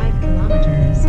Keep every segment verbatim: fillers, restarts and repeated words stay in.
five kilometers.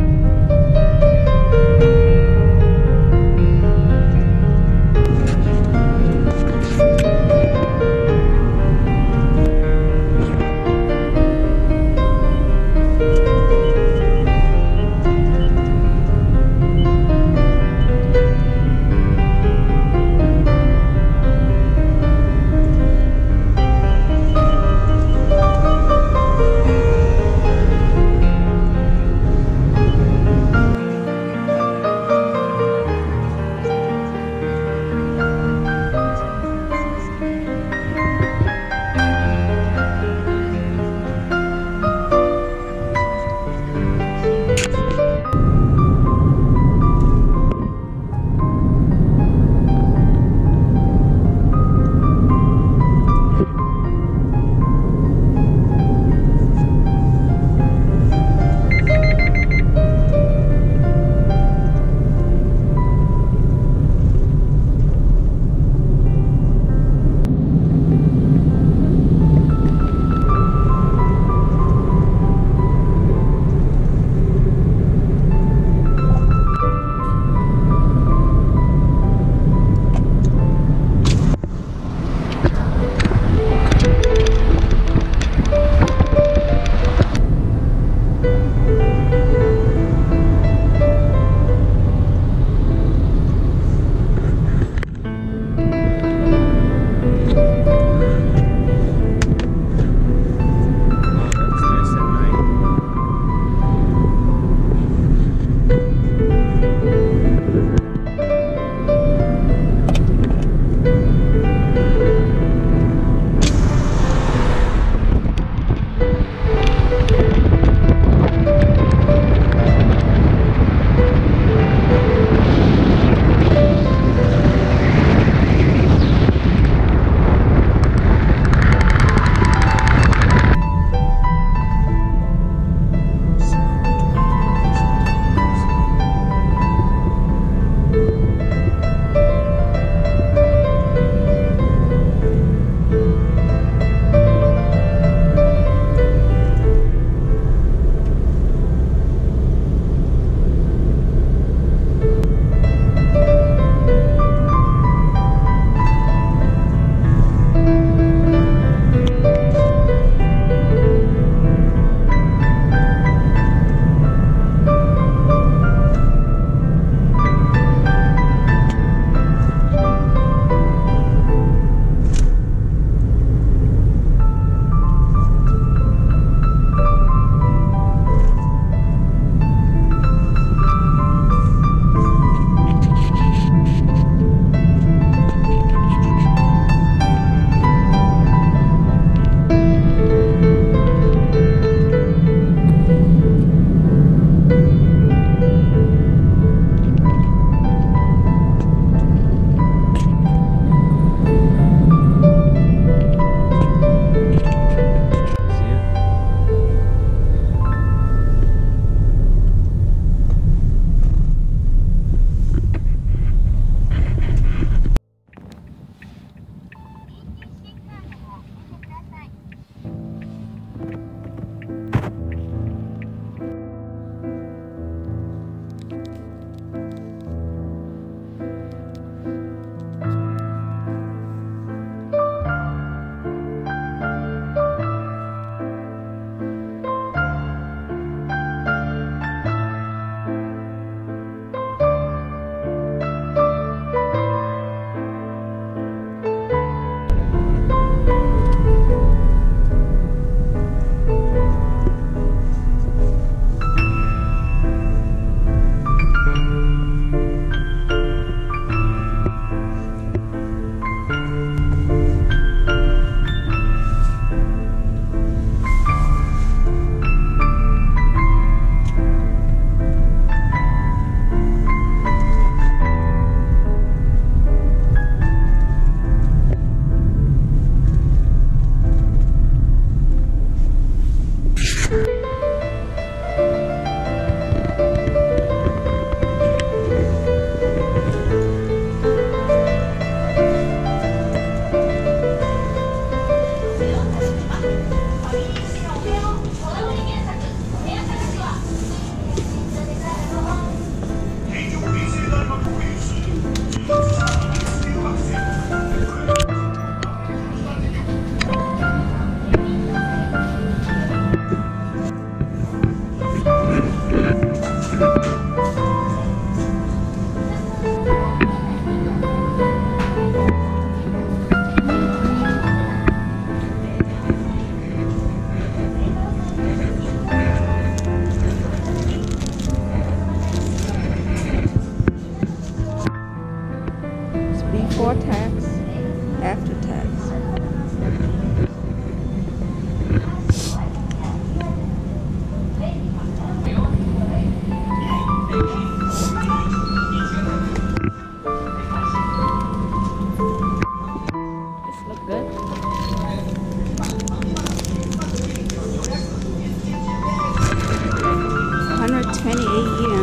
twenty-eight yen.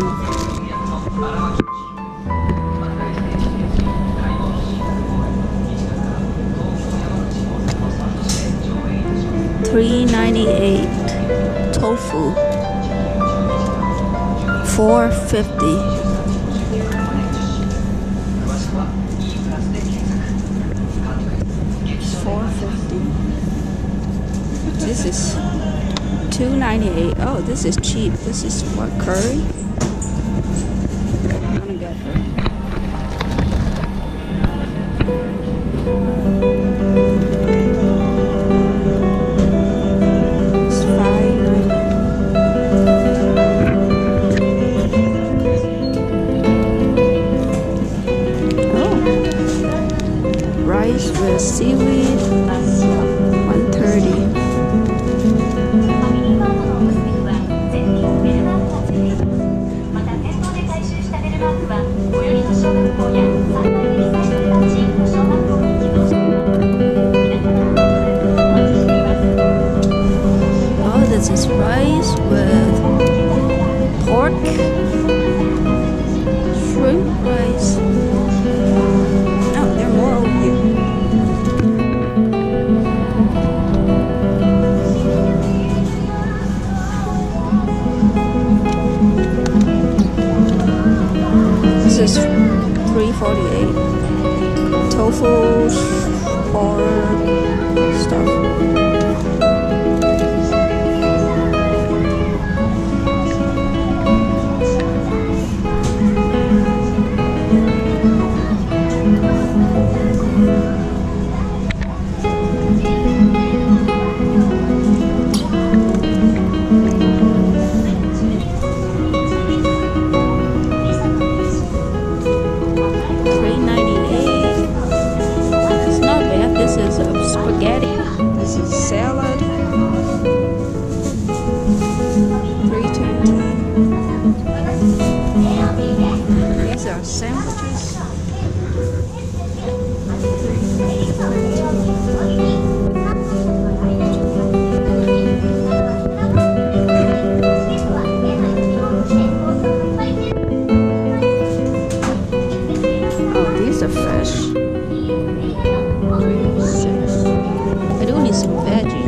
three ninety-eight. Tofu. four fifty. four fifty. This is two ninety-eight. Oh, this is cheap. This is what, curry? I'm gonna get her. It's five ninety. Oh, rice with seaweed. one thirty. Oh, this is rice with pork, shrimp rice. Oh, there are more over here. This is three forty-eight. Tofu, pork, stuff. Sandwiches. Oh, these are fresh. Six. I do need some veggie.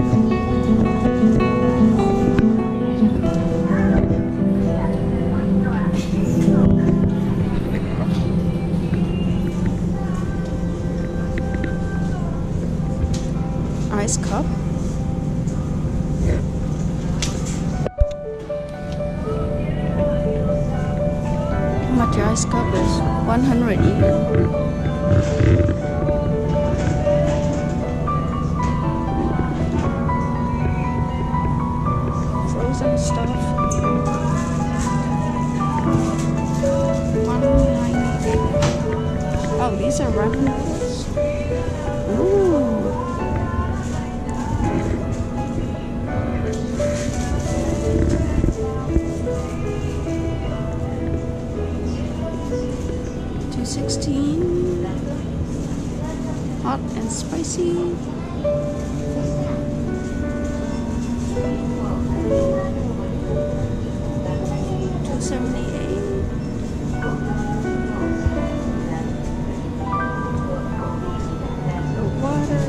Ice cup. How much ice cup is? one hundred yen. Frozen stuff. one ninety-eight. Oh, these are ramen noodles. Ooh. two sixteen. Hot and spicy. two seventy-eight. The water.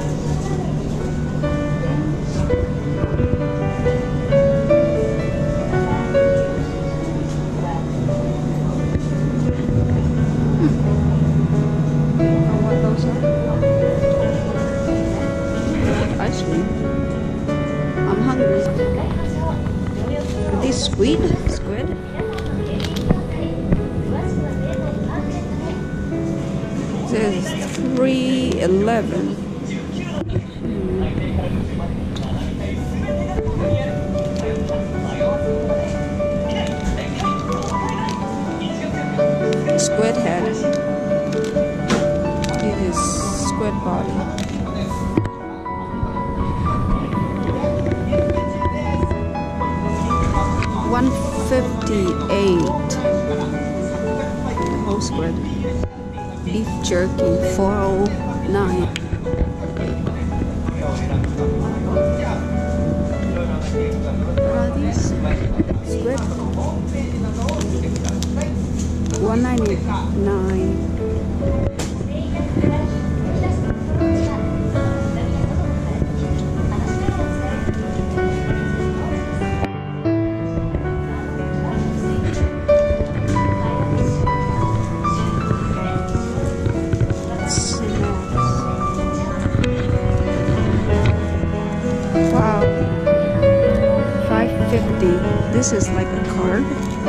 Ice cream. I'm hungry. Are these squid? Squid? This is three eleven. Squid head. It is squid body. one fifty-eight. The whole squid. Beef jerky, four oh nine. What are these? Squid? one ninety-nine. Wow, five fifty. This is like a card.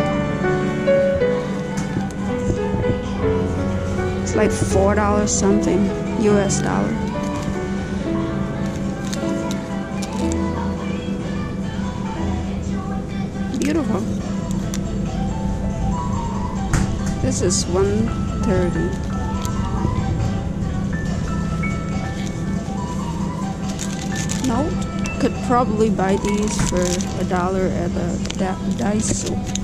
It's like four dollars something U S dollar. Beautiful. This is one thirty. No, could probably buy these for a dollar at a Daiso.